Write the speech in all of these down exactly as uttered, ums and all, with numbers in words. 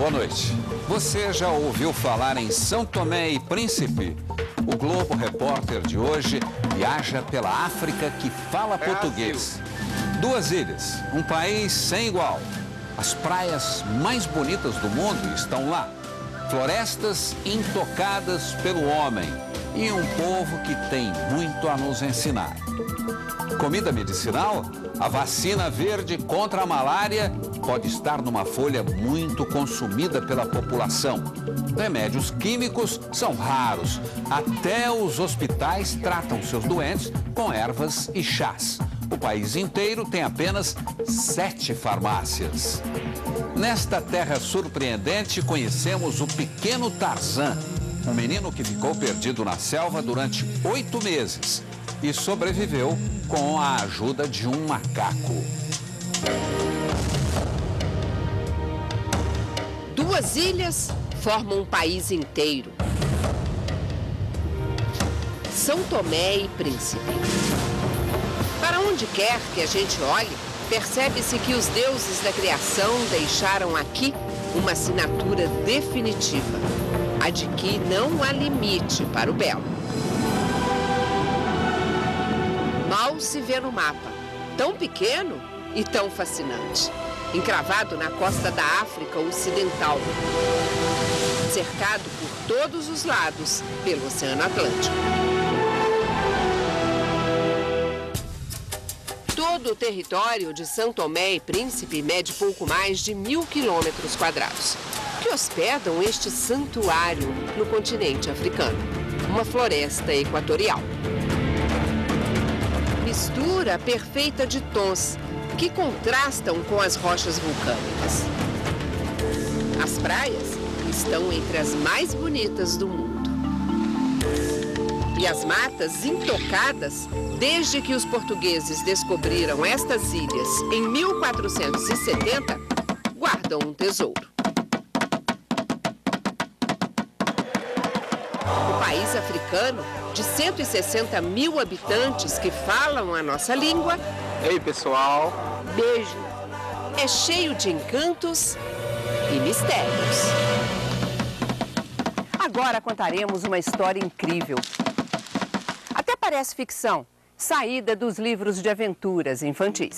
Boa noite. Você já ouviu falar em São Tomé e Príncipe? O Globo Repórter de hoje viaja pela África que fala português. Duas ilhas, um país sem igual. As praias mais bonitas do mundo estão lá. Florestas intocadas pelo homem e um povo que tem muito a nos ensinar. Comida medicinal? A vacina verde contra a malária pode estar numa folha muito consumida pela população. Remédios químicos são raros. Até os hospitais tratam seus doentes com ervas e chás. O país inteiro tem apenas sete farmácias. Nesta terra surpreendente, conhecemos o pequeno Tarzan, um menino que ficou perdido na selva durante oito meses e sobreviveu com a ajuda de um macaco. Duas ilhas formam um país inteiro. São Tomé e Príncipe. Para onde quer que a gente olhe, percebe-se que os deuses da criação deixaram aqui uma assinatura definitiva, a de que não há limite para o belo. Mal se vê no mapa, tão pequeno e tão fascinante, encravado na costa da África Ocidental, cercado por todos os lados pelo Oceano Atlântico. Todo o território de São Tomé e Príncipe mede pouco mais de mil quilômetros quadrados, que hospedam este santuário no continente africano, uma floresta equatorial. Mistura perfeita de tons que contrastam com as rochas vulcânicas. As praias estão entre as mais bonitas do mundo. E as matas intocadas, desde que os portugueses descobriram estas ilhas em mil quatrocentos e setenta, guardam um tesouro. O país africano, de cento e sessenta mil habitantes que falam a nossa língua... Ei, pessoal! Beijo! É cheio de encantos e mistérios. Agora contaremos uma história incrível. Até parece ficção, saída dos livros de aventuras infantis.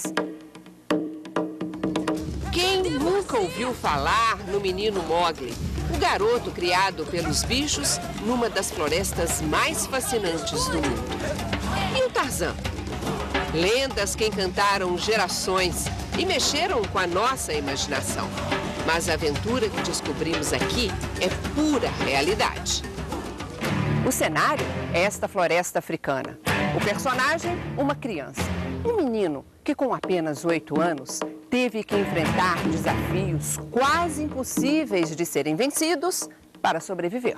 Quem nunca ouviu falar no menino Mowgli, o garoto criado pelos bichos numa das florestas mais fascinantes do mundo? E o Tarzan? Lendas que encantaram gerações e mexeram com a nossa imaginação. Mas a aventura que descobrimos aqui é pura realidade. O cenário é esta floresta africana. O personagem, uma criança. Um menino que, com apenas oito anos, teve que enfrentar desafios quase impossíveis de serem vencidos para sobreviver.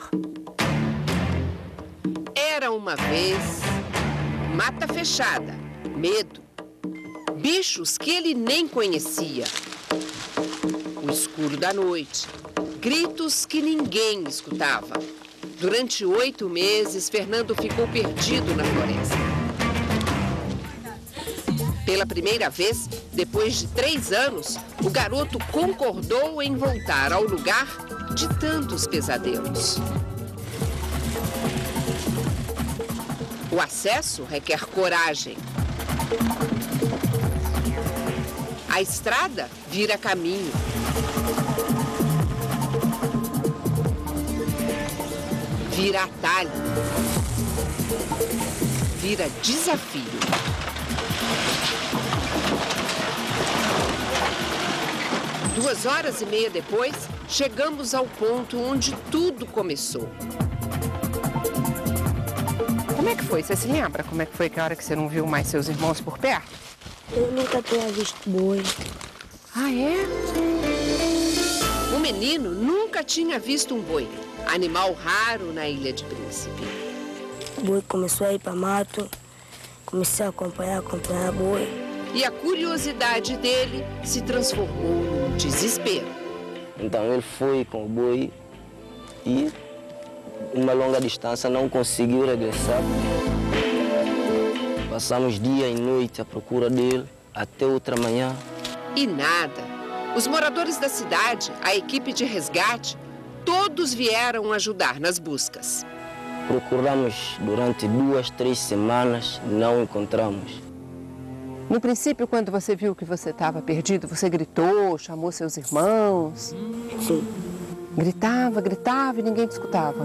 Era uma vez mata fechada, medo, bichos que ele nem conhecia, o escuro da noite, gritos que ninguém escutava. Durante oito meses, Fernando ficou perdido na floresta. Pela primeira vez, depois de três anos, o garoto concordou em voltar ao lugar de tantos pesadelos. O acesso requer coragem. A estrada vira caminho. Vira atalho. Vira desafio. Duas horas e meia depois, chegamos ao ponto onde tudo começou. Como é que foi? Você se lembra como é que foi que a hora que você não viu mais seus irmãos por perto? Eu nunca tinha visto boi. Ah, é? O menino nunca tinha visto um boi, animal raro na Ilha de Príncipe. O boi começou a ir para mato, comecei a acompanhar, acompanhar boi. E a curiosidade dele se transformou num desespero. Então ele foi com o boi e, uma longa distância, não conseguiu regressar. Passamos dia e noite à procura dele, até outra manhã. E nada. Os moradores da cidade, a equipe de resgate, todos vieram ajudar nas buscas. Procuramos durante duas, três semanas, não encontramos. No princípio, quando você viu que você estava perdido, você gritou, chamou seus irmãos? Sim. Gritava, gritava e ninguém te escutava?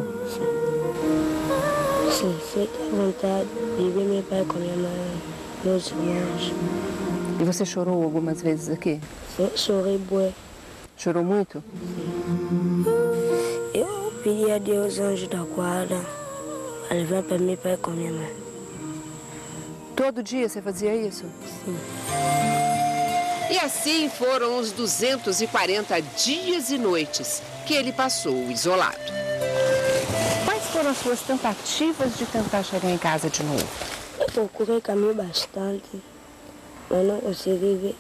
Sim, sei que à vontade de ver meu pai com minha mãe, meus irmãos. E você chorou algumas vezes aqui? Sim, chorei bué. Chorou muito? Sim. Eu pedi a Deus, anjo da guarda, a levar para meu pai com minha mãe. Todo dia você fazia isso? Sim. E assim foram os duzentos e quarenta dias e noites que ele passou isolado. Quais foram as suas tentativas de tentar chegar em casa de novo? Eu procurei caminhar bastante, mas não consegui ver.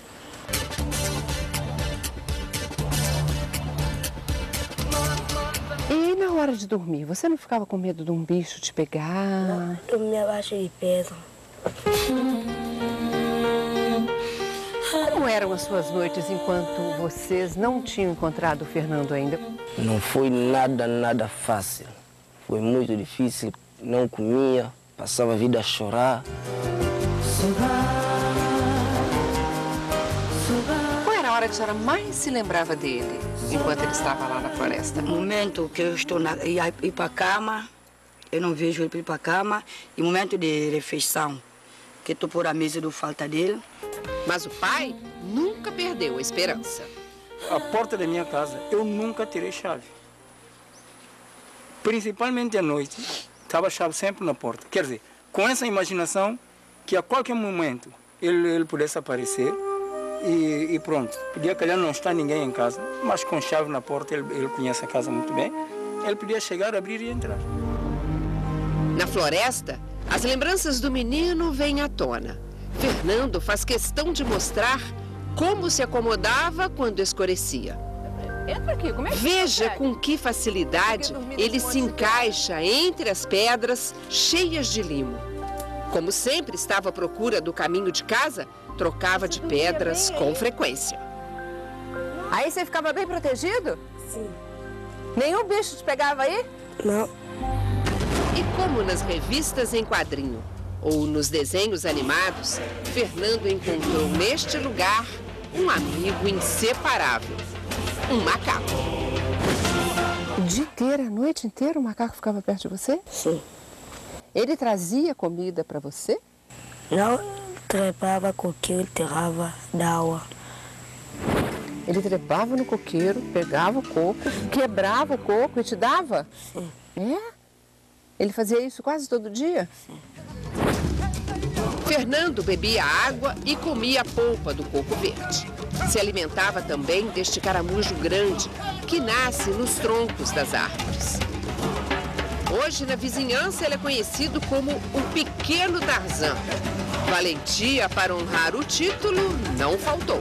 E na hora de dormir, você não ficava com medo de um bicho te pegar? Não, eu dormia abaixo de pedra. Como eram as suas noites enquanto vocês não tinham encontrado o Fernando ainda? Não foi nada, nada fácil. Foi muito difícil, não comia, passava a vida a chorar. Qual era a hora que a senhora mais se lembrava dele, enquanto ele estava lá na floresta? No momento que eu estou na, ia ir para a cama, eu não vejo ele ir para a cama, e momento de refeição, que estou por a mesa do falta dele. Mas o pai nunca perdeu a esperança. A porta da minha casa, eu nunca tirei chave. Principalmente à noite, estava a chave sempre na porta. Quer dizer, com essa imaginação que a qualquer momento ele, ele pudesse aparecer e, e pronto. Podia calhar não estar ninguém em casa, mas com chave na porta, ele, ele conhece a casa muito bem. Ele podia chegar, abrir e entrar. Na floresta, as lembranças do menino vêm à tona. Fernando faz questão de mostrar como se acomodava quando escurecia. Veja com que facilidade ele se encaixa entre as pedras cheias de limo. Como sempre estava à procura do caminho de casa, trocava de pedras com frequência. Aí você ficava bem protegido? Sim. Nenhum bicho te pegava aí? Não. E como nas revistas em quadrinho ou nos desenhos animados, Fernando encontrou neste lugar um amigo inseparável, um macaco. O dia inteiro, a noite inteira, o macaco ficava perto de você? Sim. Ele trazia comida para você? Não, trepava coqueiro, tirava d'água. Ele trepava no coqueiro, pegava o coco, quebrava o coco e te dava? Sim. É? Ele fazia isso quase todo dia? Sim. Fernando bebia água e comia a polpa do coco verde. Se alimentava também deste caramujo grande, que nasce nos troncos das árvores. Hoje, na vizinhança, ele é conhecido como o Pequeno Tarzan. Valentia para honrar o título não faltou.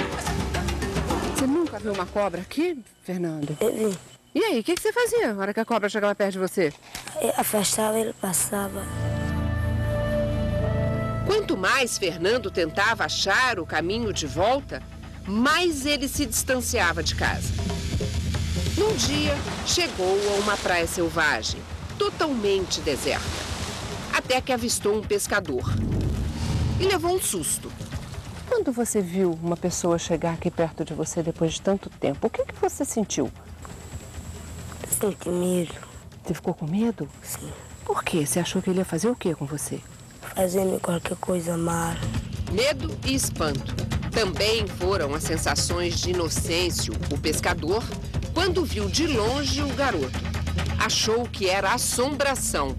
Você nunca viu uma cobra aqui, Fernando? Eu vi. E aí, o que, que você fazia na hora que a cobra chegava perto de você? Eu afastava, ele passava. Quanto mais Fernando tentava achar o caminho de volta, mais ele se distanciava de casa. Num dia, chegou a uma praia selvagem, totalmente deserta, até que avistou um pescador e levou um susto. Quando você viu uma pessoa chegar aqui perto de você depois de tanto tempo, o que, que você sentiu? Senti medo. Você ficou com medo? Sim. Por quê? Você achou que ele ia fazer o quê com você? Fazendo qualquer coisa mal. Medo e espanto. Também foram as sensações de Inocêncio, o pescador, quando viu de longe o garoto. Achou que era assombração.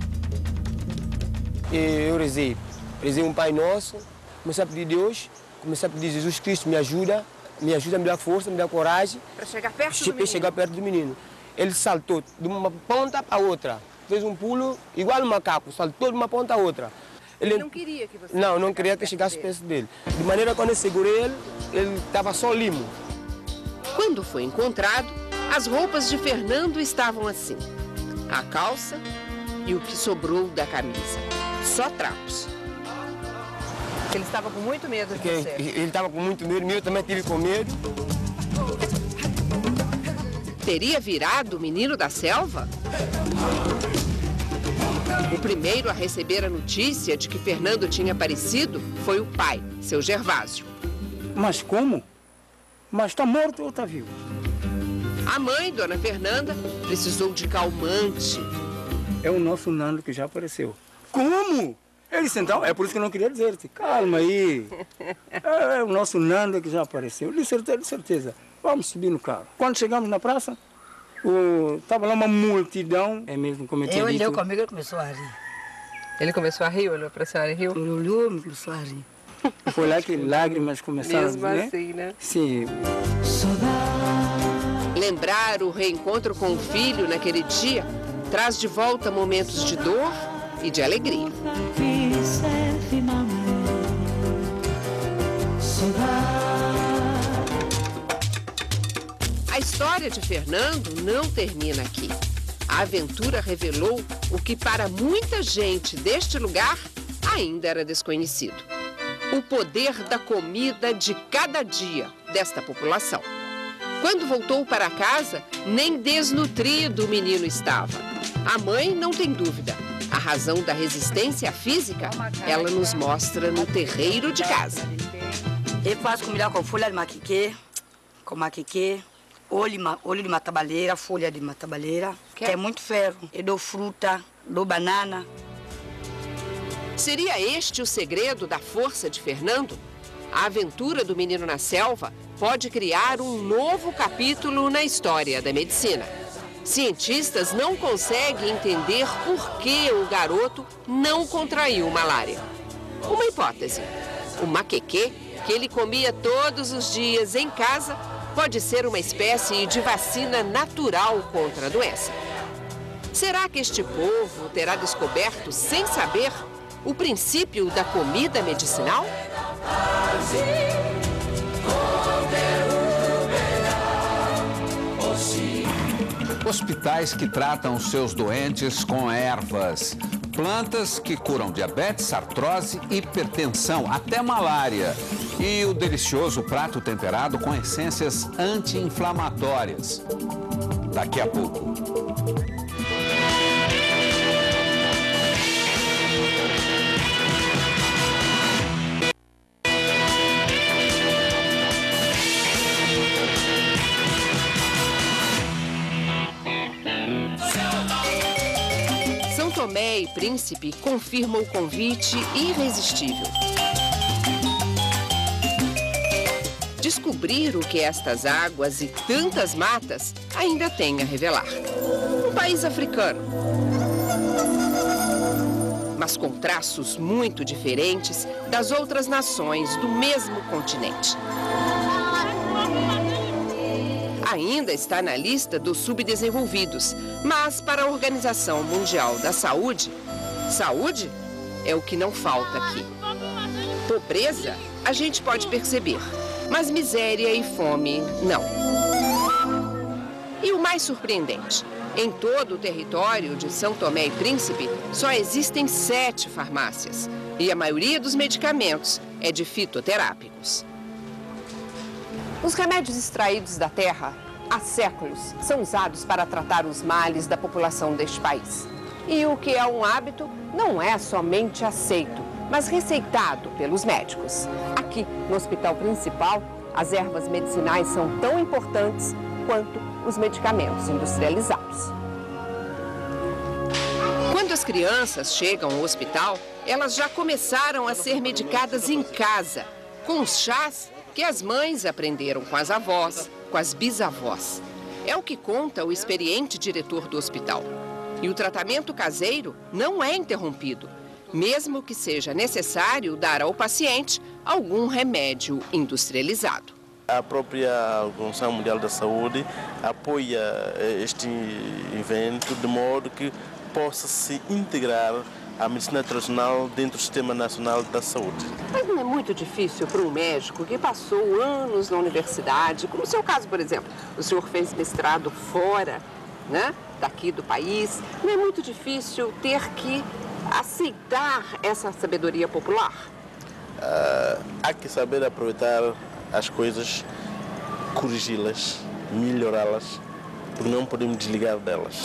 Eu rezei. Rezei um Pai Nosso, comecei a pedir a Deus, comecei a pedir Jesus Cristo, me ajuda, me ajuda, me dá força, me dá coragem. Para chegar perto do Para menino. chegar perto do menino. Ele saltou de uma ponta para outra. Fez um pulo igual um macaco, saltou de uma ponta a outra. Ele não queria que você... Não, não queria que chegasse perto dele. De maneira que quando eu segurei ele, ele estava só limo. Quando foi encontrado, as roupas de Fernando estavam assim. A calça e o que sobrou da camisa. Só trapos. Ele estava com muito medo de Porque você. ele estava com muito medo, eu também tive com medo. Teria virado o menino da selva? O primeiro a receber a notícia de que Fernando tinha aparecido foi o pai, seu Gervásio. Mas como? Mas está morto ou está vivo? A mãe, dona Fernanda, precisou de calmante. É o nosso Nando que já apareceu. Como? Ele disse, então, é por isso que eu não queria dizer. Disse, calma aí. É, é o nosso Nando que já apareceu. De certeza, de certeza. Vamos subir no carro. Quando chegamos na praça, estava lá uma multidão. É mesmo como eu tinha Eu dito. olhei comigo e começou a rir. Ele começou a rir, olhou para a senhora e riu? Ele olhou e começou a rir. Foi lá que lágrimas começaram, Mesmo né? assim, né? Sim. Lembrar o reencontro com o filho naquele dia traz de volta momentos de dor e de alegria. A história de Fernando não termina aqui. A aventura revelou o que para muita gente deste lugar ainda era desconhecido: o poder da comida de cada dia desta população. Quando voltou para casa, nem desnutrido o menino estava. A mãe não tem dúvida. A razão da resistência física, ela nos mostra no terreiro de casa. Eu faço comida com folha de maquiquê, com maquiquê, olho, olho de matabaleira, folha de matabaleira, que é muito ferro. Eu dou fruta, dou banana. Seria este o segredo da força de Fernando? A aventura do menino na selva pode criar um novo capítulo na história da medicina. Cientistas não conseguem entender por que o garoto não contraiu malária. Uma hipótese: o maquequê, que ele comia todos os dias em casa, pode ser uma espécie de vacina natural contra a doença. Será que este povo terá descoberto, sem saber, o princípio da comida medicinal? Hospitais que tratam seus doentes com ervas. Plantas que curam diabetes, artrose, hipertensão, até malária. E o delicioso prato temperado com essências anti-inflamatórias. Daqui a pouco. Tomé e Príncipe confirma o convite irresistível. Descobrir o que estas águas e tantas matas ainda têm a revelar. Um país africano, mas com traços muito diferentes das outras nações do mesmo continente. Ainda está na lista dos subdesenvolvidos, mas para a Organização Mundial da Saúde, saúde é o que não falta aqui. Pobreza a gente pode perceber, mas miséria e fome não. E o mais surpreendente, em todo o território de São Tomé e Príncipe só existem sete farmácias e a maioria dos medicamentos é de fitoterápicos. Os remédios extraídos da terra, há séculos, são usados para tratar os males da população deste país. E o que é um hábito não é somente aceito, mas receitado pelos médicos. Aqui, no Hospital Principal, as ervas medicinais são tão importantes quanto os medicamentos industrializados. Quando as crianças chegam ao hospital, elas já começaram a ser medicadas em casa, com os chás que as mães aprenderam com as avós, com as bisavós. É o que conta o experiente diretor do hospital. E o tratamento caseiro não é interrompido, mesmo que seja necessário dar ao paciente algum remédio industrializado. A própria Organização Mundial da Saúde apoia este evento de modo que possa se integrar a medicina tradicional dentro do Sistema Nacional da Saúde. Mas não é muito difícil para um médico que passou anos na universidade, como o seu caso, por exemplo, o senhor fez mestrado fora, né, daqui do país, não é muito difícil ter que aceitar essa sabedoria popular? uh, há que saber aproveitar as coisas, corrigi-las, melhorá-las, porque não podemos desligar delas.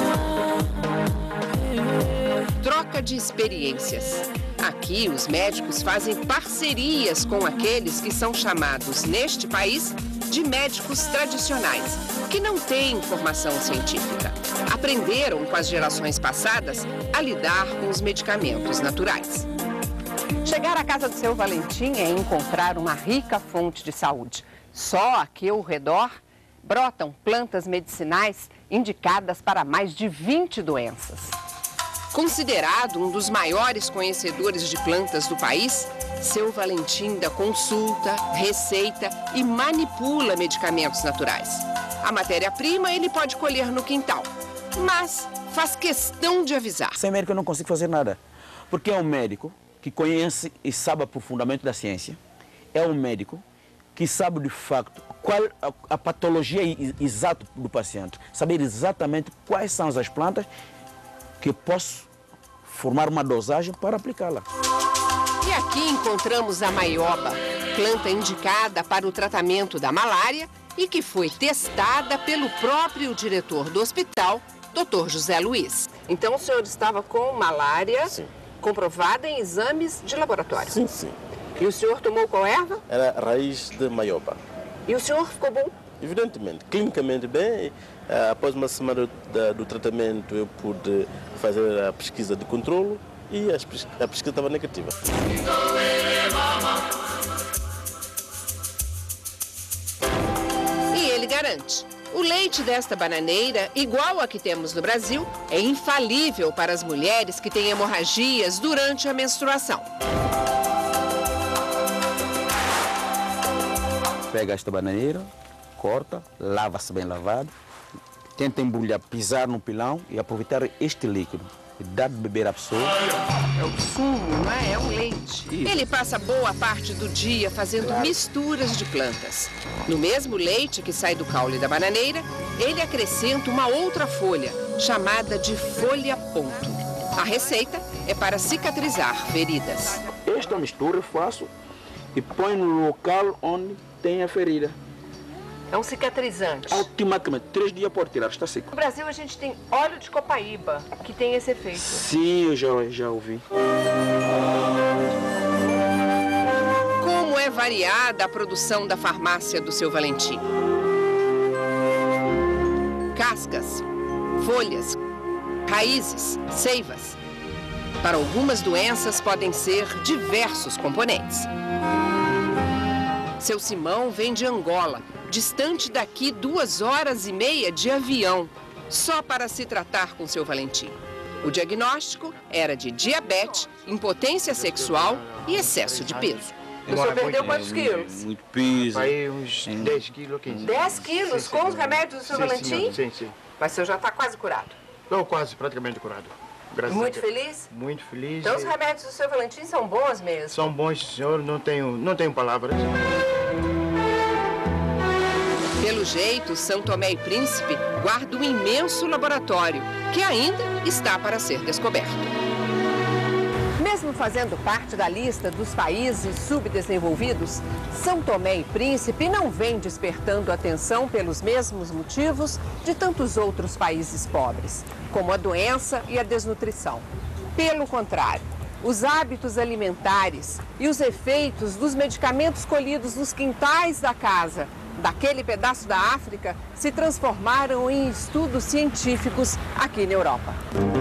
Troca de experiências. Aqui, os médicos fazem parcerias com aqueles que são chamados, neste país, de médicos tradicionais, que não têm formação científica. Aprenderam com as gerações passadas a lidar com os medicamentos naturais. Chegar à casa do seu Valentim é encontrar uma rica fonte de saúde. Só aqui ao redor brotam plantas medicinais indicadas para mais de vinte doenças. Considerado um dos maiores conhecedores de plantas do país, seu Valentim ainda consulta, receita e manipula medicamentos naturais. A matéria-prima ele pode colher no quintal, mas faz questão de avisar. Sem médico eu não consigo fazer nada, porque é um médico que conhece e sabe aprofundamento da ciência, é um médico que sabe de facto qual a, a patologia exata do paciente, saber exatamente quais são as plantas que posso formar uma dosagem para aplicá-la. E aqui encontramos a maioba, planta indicada para o tratamento da malária e que foi testada pelo próprio diretor do hospital, doutor José Luiz. Então o senhor estava com malária, sim, comprovada em exames de laboratório? Sim, sim. E o senhor tomou qual erva? Era raiz de maioba. E o senhor ficou bom? Evidentemente, clinicamente bem. Após uma semana do, do tratamento, eu pude fazer a pesquisa de controlo e a pesquisa estava negativa. E ele garante, o leite desta bananeira, igual a que temos no Brasil, é infalível para as mulheres que têm hemorragias durante a menstruação. Pega esta bananeira, corta, lava-se bem lavado, tenta embrulhar, pisar no pilão e aproveitar este líquido e dar de beber à pessoa. É o sumo, não é? É o leite. Isso. Ele passa boa parte do dia fazendo claro. misturas de plantas. No mesmo leite que sai do caule da bananeira, ele acrescenta uma outra folha, chamada de folha ponto. A receita é para cicatrizar feridas. Esta mistura eu faço e põe no local onde tem a ferida. É um cicatrizante. Automaticamente, três dias pode tirar, está seco. No Brasil a gente tem óleo de copaíba, que tem esse efeito. Sim, eu já, já ouvi. Como é variada a produção da farmácia do seu Valentim? Cascas, folhas, raízes, seivas. Para algumas doenças podem ser diversos componentes. Seu Simão vem de Angola, distante daqui duas horas e meia de avião, só para se tratar com seu Valentim. O diagnóstico era de diabetes, impotência sexual e excesso de peso. O senhor perdeu quantos quilos? Muito peso. Aí uns dez quilos, quinze. dez quilos com os remédios do seu Valentim? Sim, sim. Mas o senhor já está quase curado? Estou quase, praticamente curado. Graças Muito a Deus. feliz? Muito feliz. Então os remédios do seu Valentim são bons mesmo? São bons, senhor, não tenho, não tenho palavras. Pelo jeito, São Tomé e Príncipe guarda um imenso laboratório, que ainda está para ser descoberto. Mesmo fazendo parte da lista dos países subdesenvolvidos, São Tomé e Príncipe não vem despertando atenção pelos mesmos motivos de tantos outros países pobres, como a doença e a desnutrição. Pelo contrário, os hábitos alimentares e os efeitos dos medicamentos colhidos nos quintais da casa daquele pedaço da África se transformaram em estudos científicos aqui na Europa.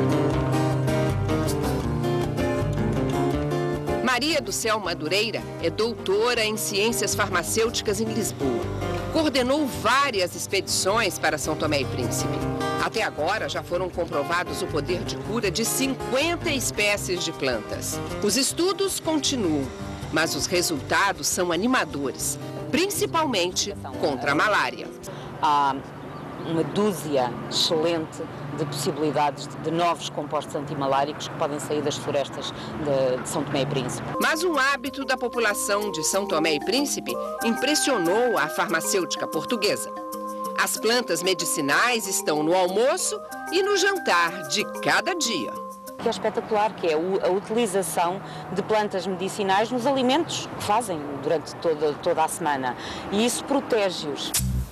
Maria do Céu Madureira é doutora em ciências farmacêuticas em Lisboa. Coordenou várias expedições para São Tomé e Príncipe. Até agora já foram comprovados o poder de cura de cinquenta espécies de plantas. Os estudos continuam, mas os resultados são animadores, principalmente contra a malária. Há uma dúzia excelente de possibilidades de novos compostos antimaláricos que podem sair das florestas de, de São Tomé e Príncipe. Mas um hábito da população de São Tomé e Príncipe impressionou a farmacêutica portuguesa. As plantas medicinais estão no almoço e no jantar de cada dia. que é espetacular, que é a utilização de plantas medicinais nos alimentos que fazem durante toda, toda a semana. E isso protege-os.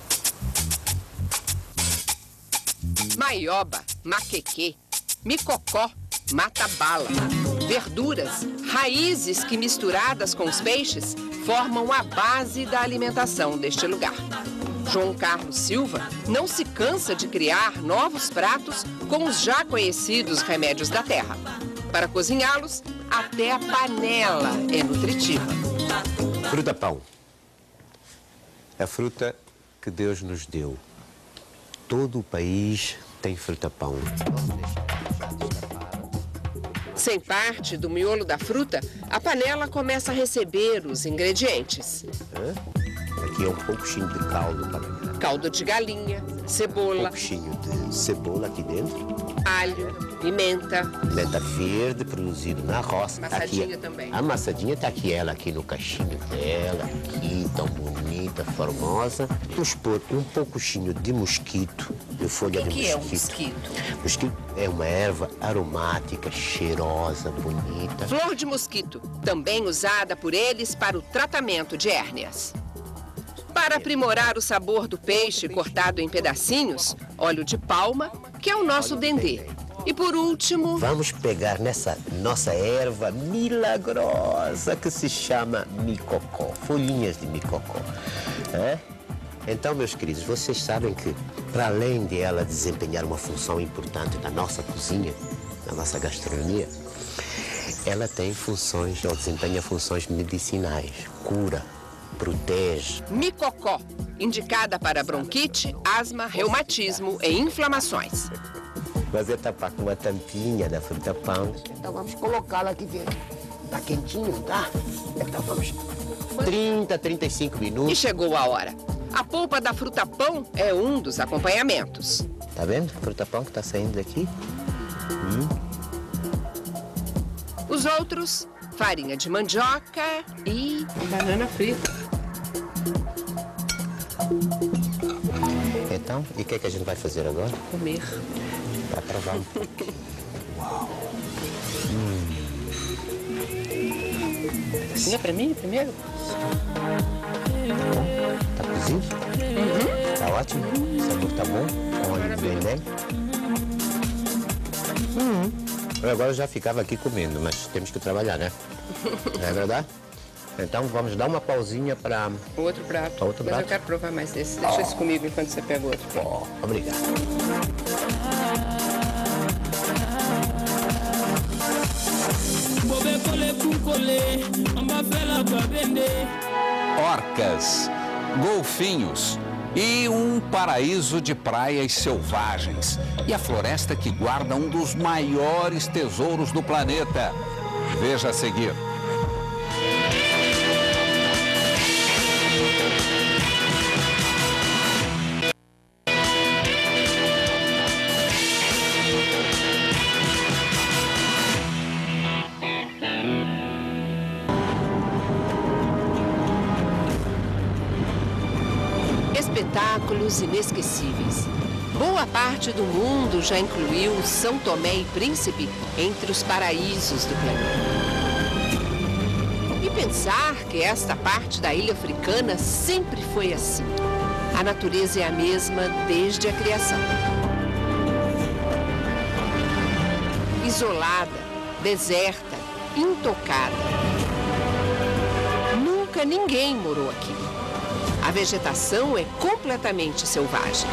Maioba, maquequê, micocó, mata-bala, verduras, raízes que misturadas com os peixes formam a base da alimentação deste lugar. João Carlos Silva não se cansa de criar novos pratos com os já conhecidos remédios da terra. Para cozinhá-los, até a panela é nutritiva. Fruta-pão. A fruta que Deus nos deu. Todo o país tem fruta-pão. Sem parte do miolo da fruta, a panela começa a receber os ingredientes. Hã? Aqui é um pouquinho de caldo para caldo de galinha, cebola, um pouquinho de cebola aqui dentro, alho, pimenta, pimenta verde produzido na roça. Amassadinha aqui, também. A amassadinha está aqui, ela aqui no cachinho dela, aqui tão bonita, formosa. Vamos pôr um pouquinho de mosquito, de folha o que de que mosquito. é o mosquito? Mosquito é uma erva aromática, cheirosa, bonita. Flor de mosquito, também usada por eles para o tratamento de hérnias. Para aprimorar o sabor do peixe cortado em pedacinhos, óleo de palma, que é o nosso dendê. E por último... Vamos pegar nessa nossa erva milagrosa que se chama micocó, folhinhas de micocó. É? Então, meus queridos, vocês sabem que, para além de ela desempenhar uma função importante na nossa cozinha, na nossa gastronomia, ela tem funções, ou desempenha funções medicinais, cura, protege. Micocó, indicada para bronquite, asma, reumatismo e inflamações. Mas é tapar com uma tampinha da fruta-pão. Então vamos colocá-la aqui dentro. Tá quentinho, tá? Então vamos... trinta, trinta e cinco minutos. E chegou a hora. A polpa da fruta-pão é um dos acompanhamentos. Tá vendo? Fruta-pão que tá saindo daqui. Hum. Os outros, farinha de mandioca e banana frita. Então, e o que é que a gente vai fazer agora? Comer. Vai provar um pouquinho. Uau! Hum. Cozinha pra mim primeiro? Tá cozido? Uhum. Tá ótimo? O sabor tá bom? Com óleo de vermelho? Uhum. Eu agora já ficava aqui comendo, mas temos que trabalhar, né? Não é verdade? Então vamos dar uma pausinha para... Outro prato. Pra outro mas prato? eu quero provar mais desse. Deixa Oh. esse comigo enquanto você pega outro. Oh, obrigado. Orcas, golfinhos e um paraíso de praias selvagens. E a floresta que guarda um dos maiores tesouros do planeta. Veja a seguir. Espetáculos inesquecíveis. Boa parte do mundo já incluiu São Tomé e Príncipe entre os paraísos do planeta. E pensar que esta parte da ilha africana sempre foi assim. A natureza é a mesma desde a criação. Isolada, deserta, intocada. Nunca ninguém morou aqui. A vegetação é completamente selvagem.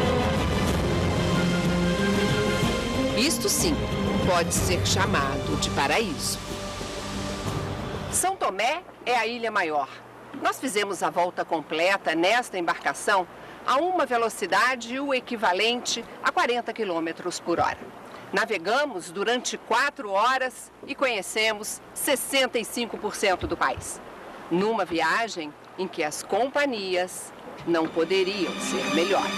Isto sim, pode ser chamado de paraíso. São Tomé é a ilha maior. Nós fizemos a volta completa nesta embarcação a uma velocidade o equivalente a quarenta quilômetros por hora. Navegamos durante quatro horas e conhecemos sessenta e cinco por cento do país. Numa viagem em que as companhias não poderiam ser melhores.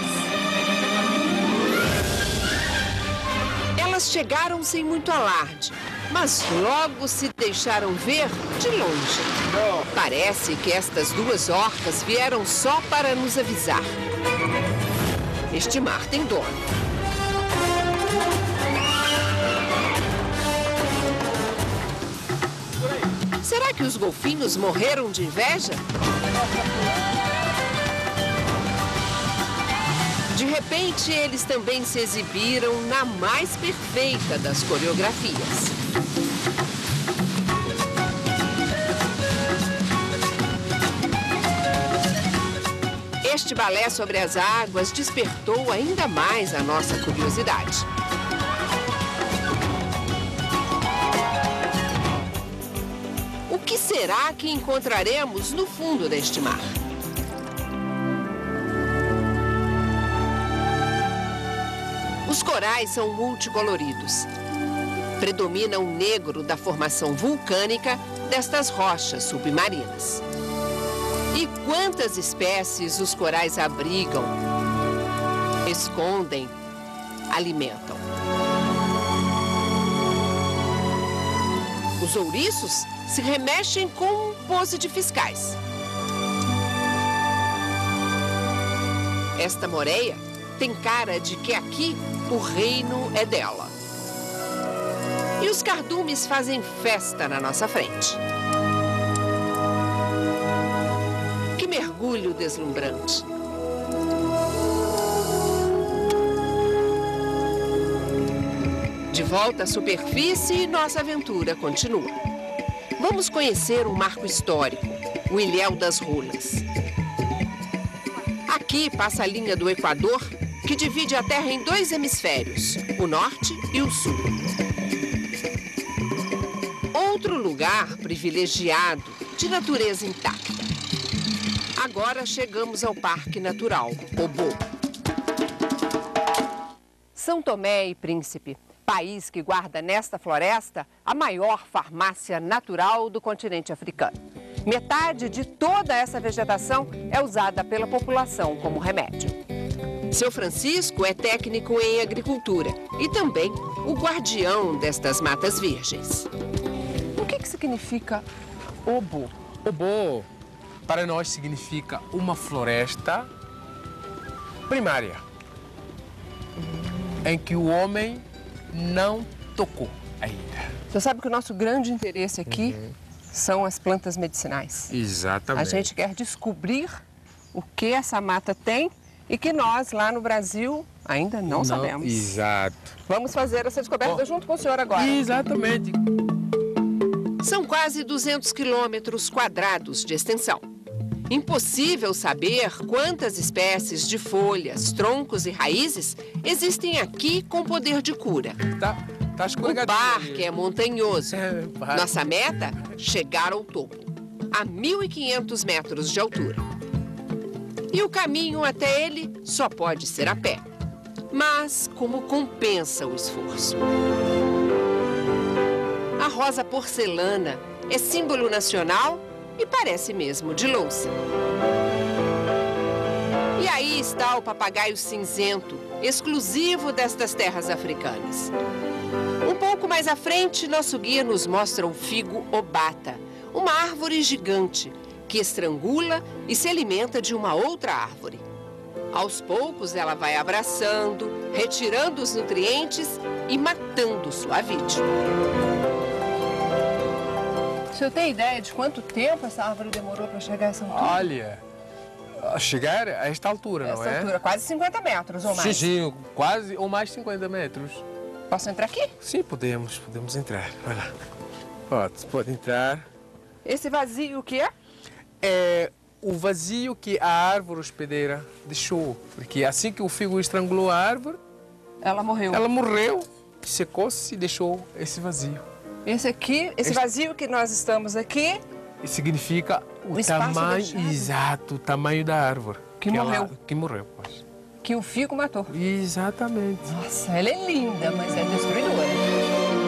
Elas chegaram sem muito alarde, mas logo se deixaram ver de longe. Parece que estas duas orcas vieram só para nos avisar. Este mar tem dono. Será que os golfinhos morreram de inveja? De repente, eles também se exibiram na mais perfeita das coreografias. Este balé sobre as águas despertou ainda mais a nossa curiosidade. O que será que encontraremos no fundo deste mar? Os corais são multicoloridos. Predomina o negro da formação vulcânica destas rochas submarinas. E quantas espécies os corais abrigam, escondem, alimentam. Os ouriços se remexem com pose de fiscais. Esta moreia tem cara de que aqui o reino é dela. E os cardumes fazem festa na nossa frente. Que mergulho deslumbrante! De volta à superfície, nossa aventura continua. Vamos conhecer um marco histórico, o Ilhéu das Rolas. Aqui passa a linha do Equador, que divide a Terra em dois hemisférios, o norte e o sul. Outro lugar privilegiado, de natureza intacta. Agora chegamos ao Parque Natural Obô. São Tomé e Príncipe, país que guarda nesta floresta a maior farmácia natural do continente africano. Metade de toda essa vegetação é usada pela população como remédio. Seu Francisco é técnico em agricultura e também o guardião destas matas virgens. O que, que significa Obô? Obô, para nós, significa uma floresta primária, em que o homem não tocou ainda. Você sabe que o nosso grande interesse aqui uhum. são as plantas medicinais. Exatamente. A gente quer descobrir o que essa mata tem e que nós, lá no Brasil, ainda não, não sabemos. Exato. Vamos fazer essa descoberta oh. junto com o senhor agora. Exatamente. São quase duzentos quilômetros quadrados de extensão. Impossível saber quantas espécies de folhas, troncos e raízes existem aqui com poder de cura. Tá, tá o parque é montanhoso. É, Nossa meta, chegar ao topo, a mil e quinhentos metros de altura. E o caminho até ele só pode ser a pé. Mas como compensa o esforço? A rosa porcelana é símbolo nacional e parece mesmo de louça. E aí está o papagaio cinzento, exclusivo destas terras africanas. Um pouco mais à frente, nosso guia nos mostra o figo obata, uma árvore gigante que estrangula e se alimenta de uma outra árvore. Aos poucos, ela vai abraçando, retirando os nutrientes e matando sua vítima. O senhor tem ideia de quanto tempo essa árvore demorou para chegar a essa altura? Olha, chegar a esta altura, essa não é? Essa altura, quase cinquenta metros ou mais. Sim, sim, quase ou mais cinquenta metros. Posso entrar aqui? Sim, podemos, podemos entrar. Olha lá. Pode, pode entrar. Esse vazio o que é? É o vazio que a árvore hospedeira deixou. Porque assim que o figo estrangulou a árvore... Ela morreu. Ela morreu, secou-se e deixou esse vazio. Esse aqui, esse vazio que nós estamos aqui... Significa o, o tamanho, exato, o tamanho da árvore. Que, que morreu. Ela, que morreu, pois. Que o figo matou. Exatamente. Nossa, ela é linda, mas é destruidora.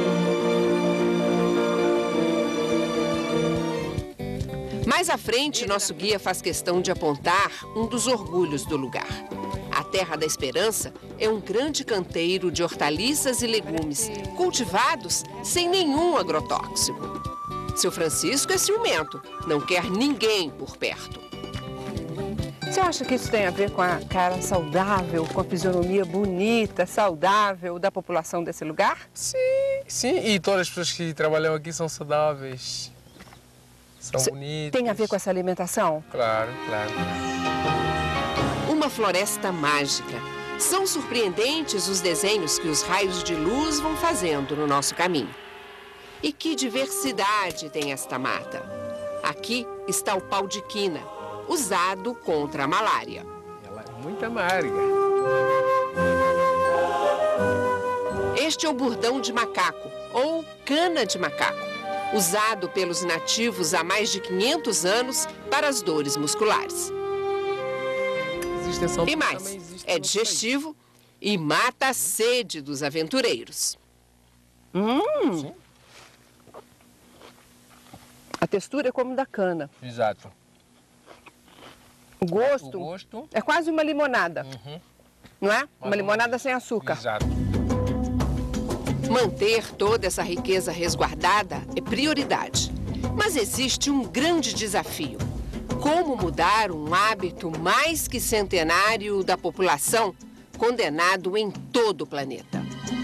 Mais à frente, nosso guia faz questão de apontar um dos orgulhos do lugar. A Terra da Esperança é um grande canteiro de hortaliças e legumes, cultivados sem nenhum agrotóxico. Seu Francisco é ciumento, não quer ninguém por perto. Você acha que isso tem a ver com a cara saudável, com a fisionomia bonita, saudável da população desse lugar? Sim, sim. E todas as pessoas que trabalham aqui são saudáveis. São Cê, bonitos. Tem a ver com essa alimentação? Claro, claro. Uma floresta mágica. São surpreendentes os desenhos que os raios de luz vão fazendo no nosso caminho. E que diversidade tem esta mata. Aqui está o pau de quina, usado contra a malária. Ela é muito amarga. Este é o burdão de macaco, ou cana de macaco, usado pelos nativos há mais de quinhentos anos para as dores musculares. E mais, é digestivo e mata a sede dos aventureiros. Hum! A textura é como da cana. Exato. O gosto, o gosto... é quase uma limonada, uhum. Não é? Uma limonada sem açúcar. Exato. Manter toda essa riqueza resguardada é prioridade. Mas existe um grande desafio. Como mudar um hábito mais que centenário da população, condenado em todo o planeta?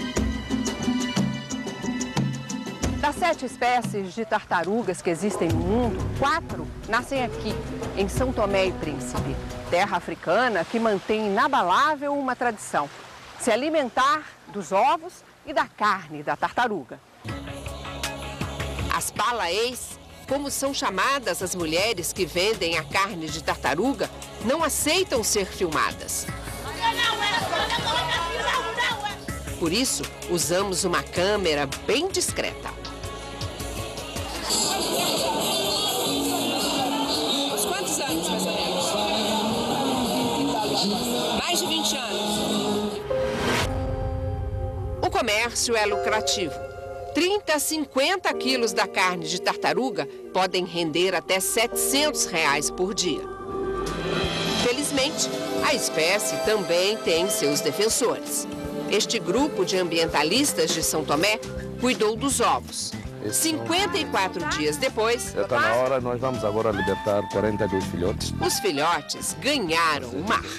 Das sete espécies de tartarugas que existem no mundo, quatro nascem aqui, em São Tomé e Príncipe, terra africana que mantém inabalável uma tradição: se alimentar dos ovos e da carne da tartaruga. As palaês, como são chamadas as mulheres que vendem a carne de tartaruga, não aceitam ser filmadas. Por isso, usamos uma câmera bem discreta. Uns quantos anos, mais ou menos? Mais de vinte anos. O comércio é lucrativo. trinta a cinquenta quilos da carne de tartaruga podem render até setecentos reais por dia. Felizmente, a espécie também tem seus defensores. Este grupo de ambientalistas de São Tomé cuidou dos ovos. cinquenta e quatro dias depois... Já está na hora, nós vamos agora libertar quarenta e dois filhotes. Os filhotes ganharam o mar.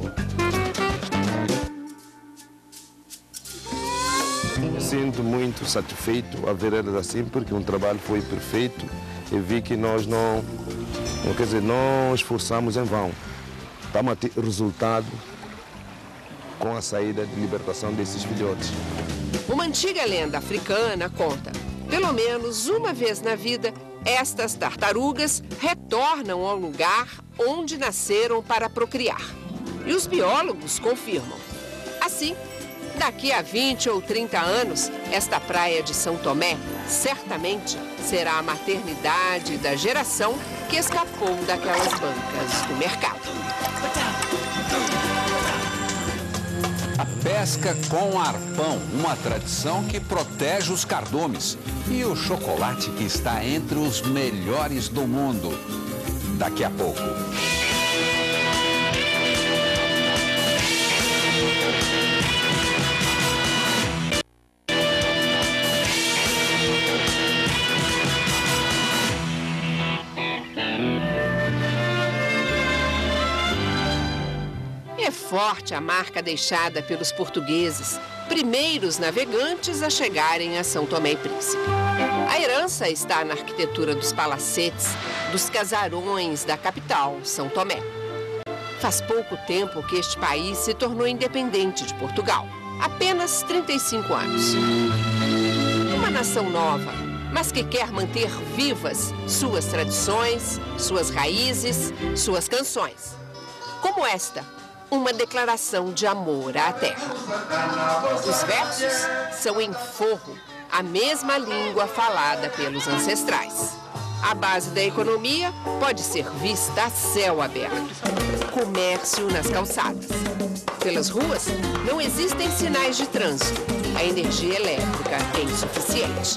Sinto muito satisfeito a ver eles assim, porque o trabalho foi perfeito e vi que nós não, não quer dizer, não esforçamos em vão. Estamos a ter resultado com a saída de libertação desses filhotes. Uma antiga lenda africana conta, pelo menos uma vez na vida, estas tartarugas retornam ao lugar onde nasceram para procriar. E os biólogos confirmam. Assim, daqui a vinte ou trinta anos, esta praia de São Tomé certamente será a maternidade da geração que escapou daquelas bancas do mercado. A pesca com arpão, uma tradição que protege os cardumes. E o chocolate que está entre os melhores do mundo. Daqui a pouco. É forte a marca deixada pelos portugueses, primeiros navegantes a chegarem a São Tomé e Príncipe. A herança está na arquitetura dos palacetes, dos casarões da capital, São Tomé. Faz pouco tempo que este país se tornou independente de Portugal, apenas trinta e cinco anos. Uma nação nova, mas que quer manter vivas suas tradições, suas raízes, suas canções. Como esta, uma declaração de amor à terra. Os versos são em forro, a mesma língua falada pelos ancestrais. A base da economia pode ser vista a céu aberto. Comércio nas calçadas. Pelas ruas, não existem sinais de trânsito. A energia elétrica é insuficiente.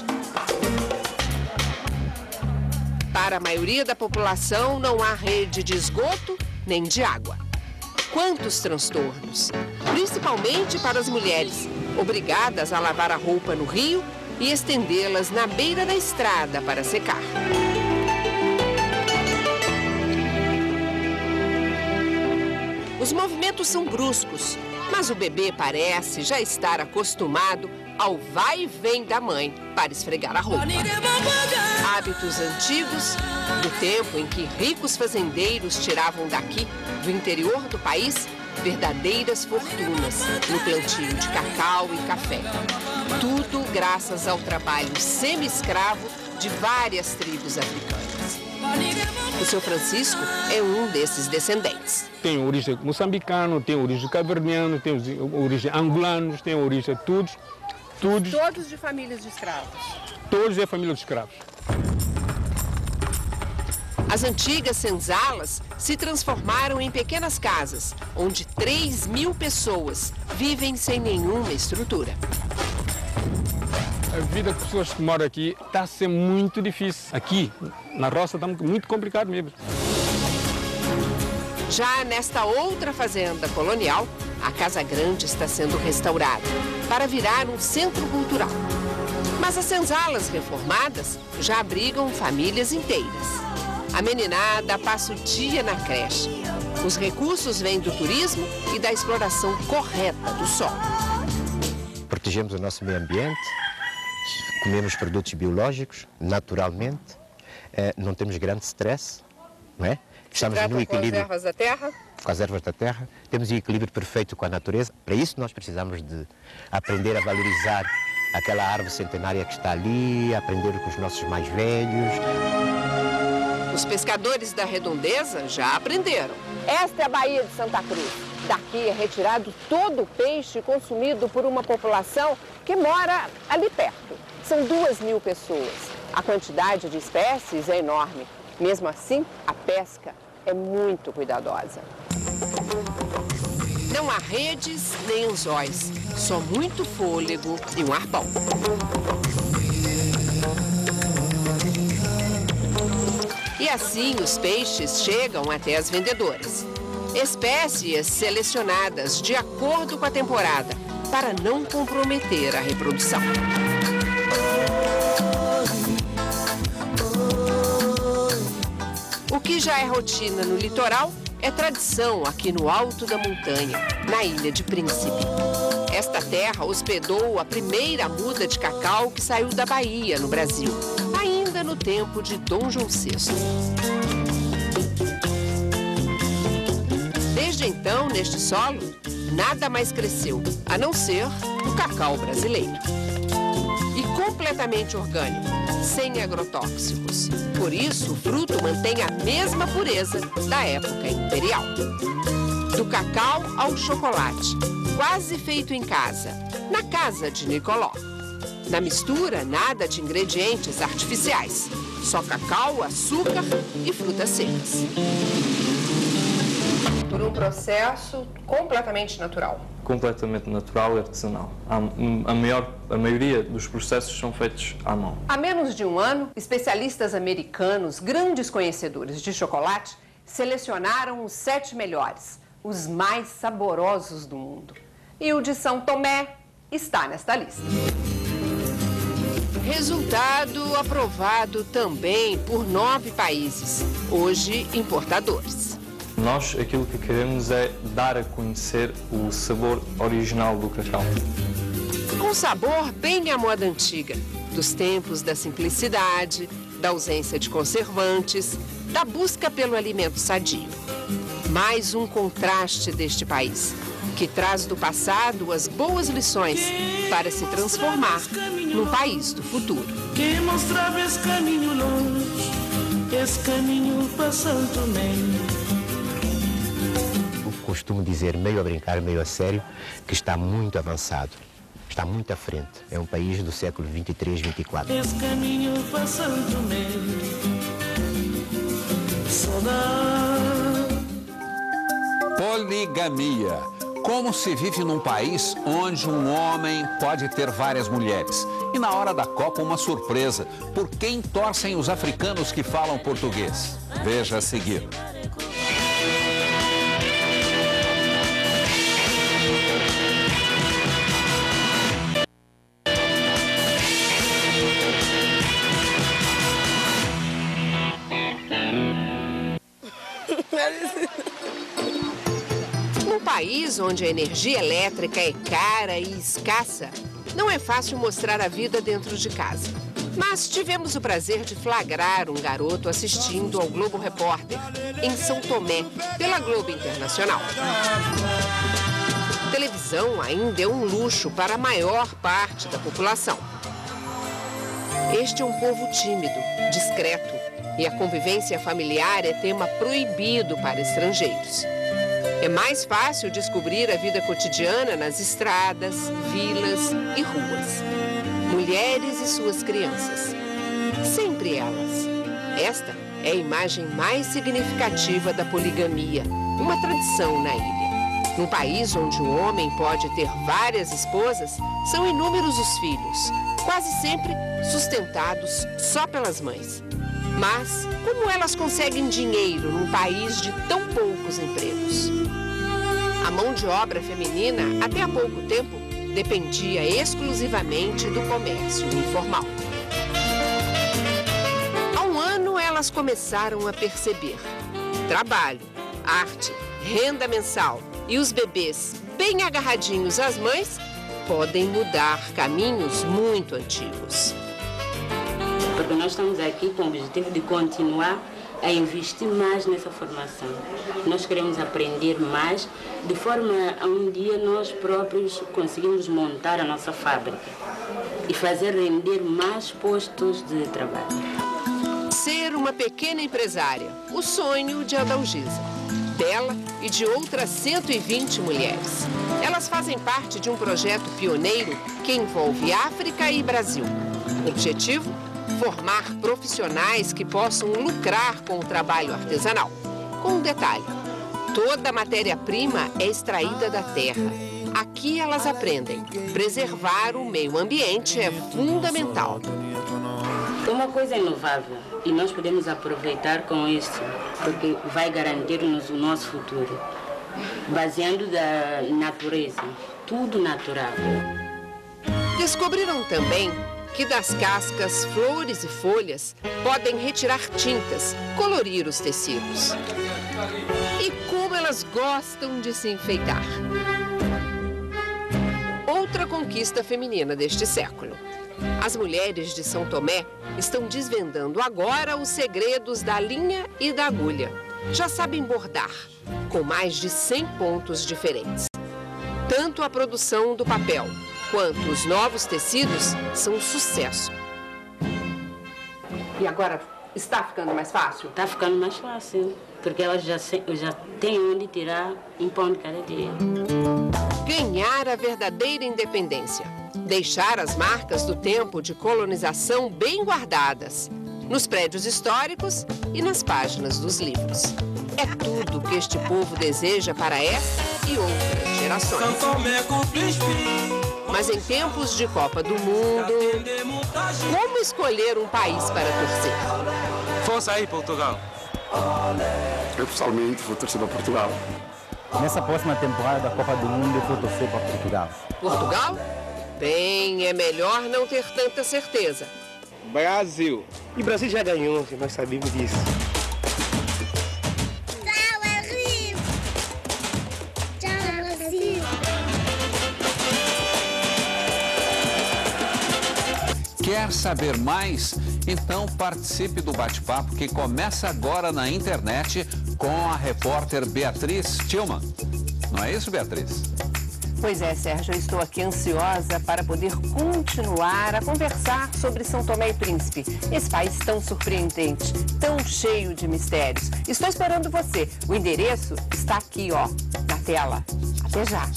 Para a maioria da população, não há rede de esgoto nem de água. Quantos transtornos, principalmente para as mulheres, obrigadas a lavar a roupa no rio e estendê-las na beira da estrada para secar. Os movimentos são bruscos, mas o bebê parece já estar acostumado ao vai e vem da mãe para esfregar a roupa. Hábitos antigos, do tempo em que ricos fazendeiros tiravam daqui, do interior do país, verdadeiras fortunas no plantio de cacau e café. Tudo graças ao trabalho semi-escravo de várias tribos africanas. O seu Francisco é um desses descendentes. Tem origem moçambicana, tem origem caverniana, tem origem angolana, tem origem todos, todos. Todos de famílias de escravos. Todos é família de escravos. As antigas senzalas se transformaram em pequenas casas, onde três mil pessoas vivem sem nenhuma estrutura. A vida das pessoas que moram aqui está a ser muito difícil. Aqui, na roça, está muito complicado mesmo. Já nesta outra fazenda colonial, a Casa Grande está sendo restaurada para virar um centro cultural. Mas as senzalas reformadas já abrigam famílias inteiras. A meninada passa o dia na creche. Os recursos vêm do turismo e da exploração correta do solo. Protegemos o nosso meio ambiente, comemos produtos biológicos, naturalmente, eh, não temos grande stress, não é? Estamos no equilíbrio com as ervas da terra? Com as ervas da terra, temos um equilíbrio perfeito com a natureza. Para isso nós precisamos de aprender a valorizar aquela árvore centenária que está ali, aprender com os nossos mais velhos. Os pescadores da redondeza já aprenderam. Esta é a Baía de Santa Cruz. Daqui é retirado todo o peixe consumido por uma população que mora ali perto. São duas mil pessoas. A quantidade de espécies é enorme. Mesmo assim, a pesca é muito cuidadosa. Não há redes nem anzóis, só muito fôlego e um arpão. E assim os peixes chegam até as vendedoras. Espécies selecionadas de acordo com a temporada, para não comprometer a reprodução. O que já é rotina no litoral é tradição aqui no alto da montanha, na Ilha de Príncipe. Esta terra hospedou a primeira muda de cacau que saiu da Bahia, no Brasil, ainda no tempo de Dom João sexto. Desde então, neste solo, nada mais cresceu, a não ser o cacau brasileiro. E completamente orgânico, sem agrotóxicos. Por isso, o fruto mantém a mesma pureza da época imperial. Do cacau ao chocolate, quase feito em casa, na casa de Nicoló. Na mistura, nada de ingredientes artificiais, só cacau, açúcar e frutas secas. Por um processo completamente natural. Completamente natural e artesanal. A, a, maior, a maioria dos processos são feitos à mão. Há menos de um ano, especialistas americanos, grandes conhecedores de chocolate, selecionaram os sete melhores, os mais saborosos do mundo. E o de São Tomé está nesta lista. Resultado aprovado também por nove países, hoje importadores. Nós, aquilo que queremos é dar a conhecer o sabor original do cacau. Um sabor bem à moda antiga, dos tempos da simplicidade, da ausência de conservantes, da busca pelo alimento sadio. Mais um contraste deste país, que traz do passado as boas lições para se transformar no país do futuro. Que mostrava esse caminho longe, esse caminho para São Tomé. Costumo dizer, meio a brincar, meio a sério, que está muito avançado, está muito à frente. É um país do século vinte e três, vinte e quatro. Esse caminho para São Tomé, saudade. Poligamia. Como se vive num país onde um homem pode ter várias mulheres? E na hora da Copa, uma surpresa. Por quem torcem os africanos que falam português? Veja a seguir. Num país onde a energia elétrica é cara e escassa, Não é fácil mostrar a vida dentro de casa. Mas tivemos o prazer de flagrar um garoto assistindo ao Globo Repórter, em São Tomé, pela Globo Internacional. Televisão ainda é um luxo para a maior parte da população. Este é um povo tímido, discreto, e a convivência familiar é tema proibido para estrangeiros. É mais fácil descobrir a vida cotidiana nas estradas, vilas e ruas. Mulheres e suas crianças. Sempre elas. Esta é a imagem mais significativa da poligamia, uma tradição na ilha. Num país onde o homem pode ter várias esposas, são inúmeros os filhos, quase sempre sustentados só pelas mães. Mas como elas conseguem dinheiro num país de tão poucos empregos? A mão de obra feminina, até há pouco tempo, dependia exclusivamente do comércio informal. Há um ano, elas começaram a perceber: trabalho, arte, renda mensal e os bebês bem agarradinhos às mães podem mudar caminhos muito antigos. Porque nós estamos aqui com o objetivo de continuar a investir mais nessa formação. Nós queremos aprender mais, de forma a um dia nós próprios conseguimos montar a nossa fábrica e fazer render mais postos de trabalho. Ser uma pequena empresária, o sonho de Adalgisa, dela e de outras cento e vinte mulheres. Elas fazem parte de um projeto pioneiro que envolve África e Brasil. O objetivo? Formar profissionais que possam lucrar com o trabalho artesanal. Com um detalhe: toda a matéria-prima é extraída da terra. Aqui elas aprendem. Preservar o meio ambiente é fundamental. É uma coisa inovável e nós podemos aproveitar com isso, porque vai garantir-nos o nosso futuro, baseando da natureza, tudo natural. Descobriram também que das cascas, flores e folhas podem retirar tintas, colorir os tecidos. E como elas gostam de se enfeitar. Outra conquista feminina deste século. As mulheres de São Tomé estão desvendando agora os segredos da linha e da agulha. Já sabem bordar, com mais de cem pontos diferentes. Tanto a produção do papel quanto os novos tecidos são um sucesso. E agora, está ficando mais fácil? Está ficando mais fácil, porque elas já, já têm onde tirar um pão de cada dia. Ganhar a verdadeira independência. Deixar as marcas do tempo de colonização bem guardadas, nos prédios históricos e nas páginas dos livros. É tudo que este povo deseja para esta e outras gerações. Mas em tempos de Copa do Mundo, como escolher um país para torcer? Força aí, Portugal! Eu pessoalmente vou torcer para Portugal. Nessa próxima temporada da Copa do Mundo eu vou torcer para Portugal. Portugal? Bem, é melhor não ter tanta certeza. Brasil. E o Brasil já ganhou, nós sabemos disso. Quer saber mais? Então participe do bate-papo que começa agora na internet com a repórter Beatriz Tillman. Não é isso, Beatriz? Pois é, Sérgio, eu estou aqui ansiosa para poder continuar a conversar sobre São Tomé e Príncipe, esse país tão surpreendente, tão cheio de mistérios. Estou esperando você. O endereço está aqui, ó, na tela. Até já.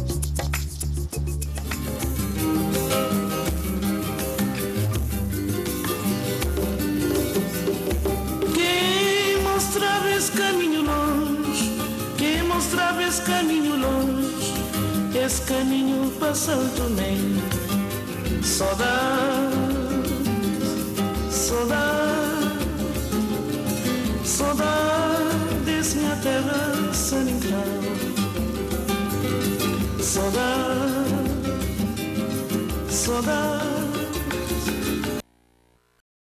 Quem mostrava esse caminho longe, quem mostrava esse caminho longe, esse caminho para São Tomé. Saudade, saudade, saudade desse minha terra central. Saudade, saudade.